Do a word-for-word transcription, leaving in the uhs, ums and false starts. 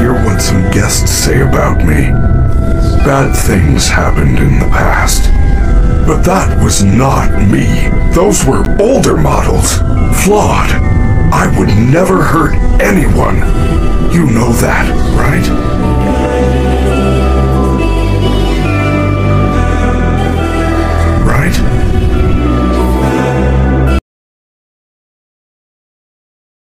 hear what some guests say about me. Bad things happened in the past. But that was not me. Those were older models. Flawed. I would never hurt anyone. You know that, right?